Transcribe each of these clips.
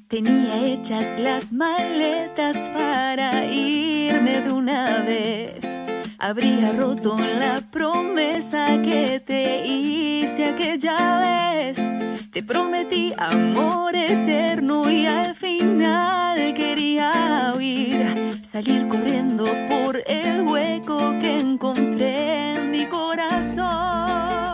Tenía hechas las maletas para irme de una vez. Habría roto la promesa que te hice aquella vez. Te prometí amor eterno y al final quería huir, salir corriendo por el hueco que encontré en mi corazón.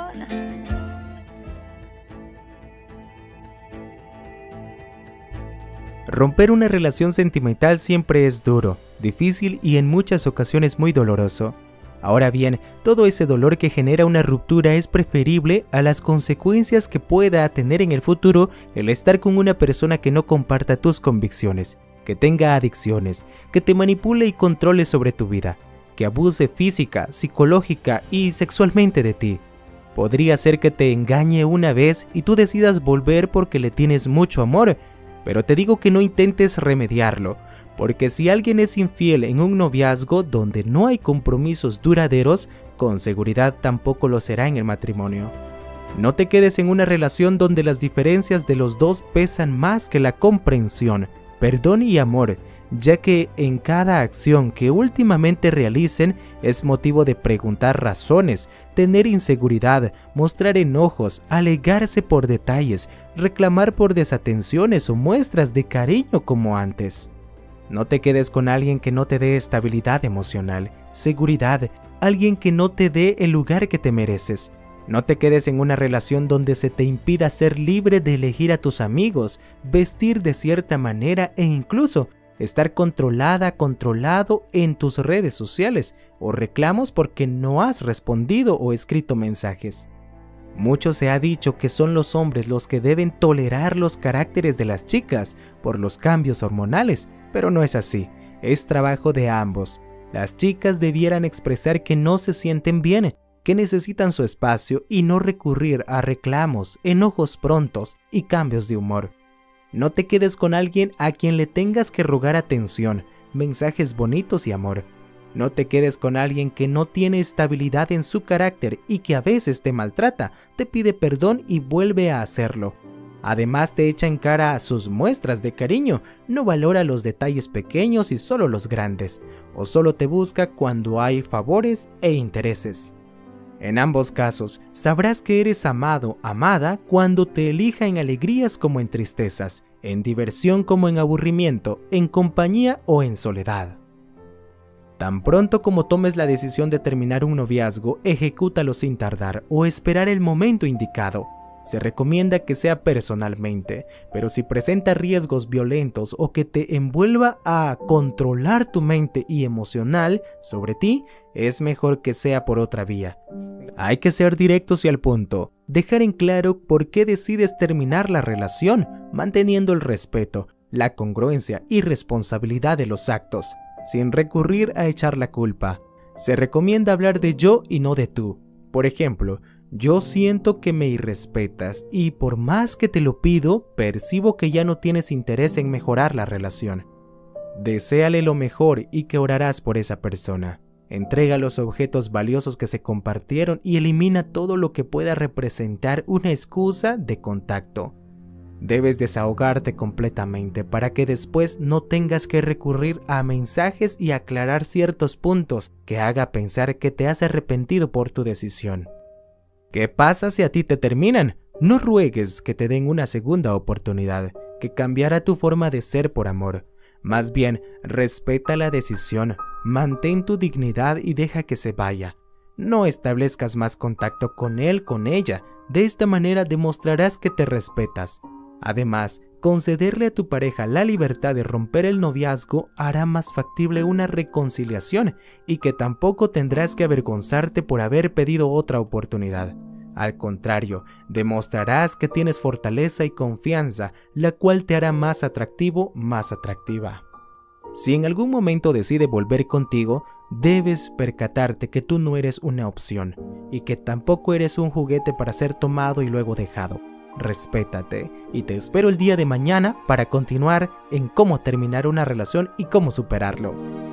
Romper una relación sentimental siempre es duro, difícil y en muchas ocasiones muy doloroso. Ahora bien, todo ese dolor que genera una ruptura es preferible a las consecuencias que pueda tener en el futuro el estar con una persona que no comparta tus convicciones, que tenga adicciones, que te manipule y controle sobre tu vida, que abuse física, psicológica y sexualmente de ti. Podría ser que te engañe una vez y tú decidas volver porque le tienes mucho amor, pero te digo que no intentes remediarlo, porque si alguien es infiel en un noviazgo donde no hay compromisos duraderos, con seguridad tampoco lo será en el matrimonio. No te quedes en una relación donde las diferencias de los dos pesan más que la comprensión, perdón y amor, ya que en cada acción que últimamente realicen es motivo de preguntar razones, tener inseguridad, mostrar enojos, alegarse por detalles, reclamar por desatenciones o muestras de cariño como antes. No te quedes con alguien que no te dé estabilidad emocional, seguridad, alguien que no te dé el lugar que te mereces. No te quedes en una relación donde se te impida ser libre de elegir a tus amigos, vestir de cierta manera e incluso estar controlado en tus redes sociales o reclamos porque no has respondido o escrito mensajes. Mucho se ha dicho que son los hombres los que deben tolerar los caracteres de las chicas por los cambios hormonales, pero no es así, es trabajo de ambos. Las chicas debieran expresar que no se sienten bien, que necesitan su espacio y no recurrir a reclamos, enojos prontos y cambios de humor. No te quedes con alguien a quien le tengas que rogar atención, mensajes bonitos y amor. No te quedes con alguien que no tiene estabilidad en su carácter y que a veces te maltrata, te pide perdón y vuelve a hacerlo. Además te echa en cara sus muestras de cariño, no valora los detalles pequeños y solo los grandes, o solo te busca cuando hay favores e intereses. En ambos casos, sabrás que eres amado, amada, cuando te elija en alegrías como en tristezas, en diversión como en aburrimiento, en compañía o en soledad. Tan pronto como tomes la decisión de terminar un noviazgo, ejecútalo sin tardar o esperar el momento indicado. Se recomienda que sea personalmente, pero si presenta riesgos violentos o que te envuelva a controlar tu mente y emocional sobre ti, es mejor que sea por otra vía. Hay que ser directos y al punto, dejar en claro por qué decides terminar la relación, manteniendo el respeto, la congruencia y responsabilidad de los actos, sin recurrir a echar la culpa. Se recomienda hablar de yo y no de tú. Por ejemplo, yo siento que me irrespetas y por más que te lo pido, percibo que ya no tienes interés en mejorar la relación. Deséale lo mejor y que orarás por esa persona. Entrega los objetos valiosos que se compartieron y elimina todo lo que pueda representar una excusa de contacto. Debes desahogarte completamente para que después no tengas que recurrir a mensajes y aclarar ciertos puntos que haga pensar que te has arrepentido por tu decisión. ¿Qué pasa si a ti te terminan? No ruegues que te den una segunda oportunidad, que cambiará tu forma de ser por amor. Más bien, respeta la decisión, mantén tu dignidad y deja que se vaya. No establezcas más contacto con él, con ella. De esta manera demostrarás que te respetas. Además, concederle a tu pareja la libertad de romper el noviazgo hará más factible una reconciliación y que tampoco tendrás que avergonzarte por haber pedido otra oportunidad. Al contrario, demostrarás que tienes fortaleza y confianza, la cual te hará más atractivo, más atractiva. Si en algún momento decide volver contigo, debes percatarte que tú no eres una opción y que tampoco eres un juguete para ser tomado y luego dejado. Respétate y te espero el día de mañana para continuar en cómo terminar una relación y cómo superarlo.